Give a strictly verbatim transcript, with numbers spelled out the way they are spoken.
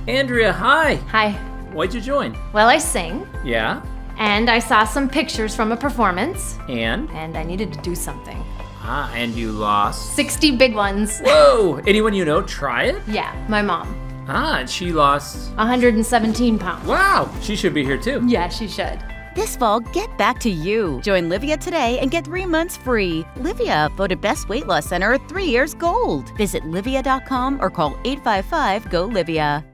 Andrea, hi. Hi. Why'd you join? Well, I sing, Yeah? and I saw some pictures from a performance, And? and I needed to do something. Ah, and you lost? sixty big ones. Whoa! Anyone you know try it? Yeah, my mom. Ah, and she lost? one hundred seventeen pounds. Wow! She should be here too. Yeah, she should. This fall, get back to you. Join Livea today and get three months free. Livea, voted Best Weight Loss Center three years gold. Visit livea dot com or call eight five five, G O, Livea.